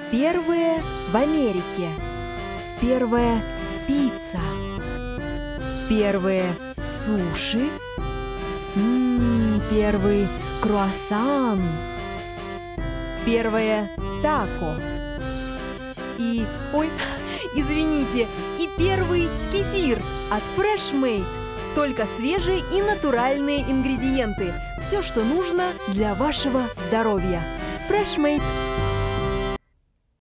Первые в Америке. Первая пицца. Первые суши. Первый круассан. Первое тако. И, извините, и первый кефир от Fresh Made. Только свежие и натуральные ингредиенты. Все, что нужно для вашего здоровья. Fresh Made.